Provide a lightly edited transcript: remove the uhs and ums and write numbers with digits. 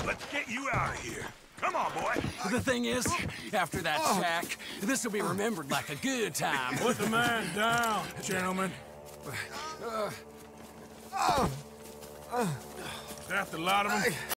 Let's get you out of here. Come on, boy. The thing is, after that shack, this will be remembered like a good time. Put the man down, gentlemen. Is that the lot of them?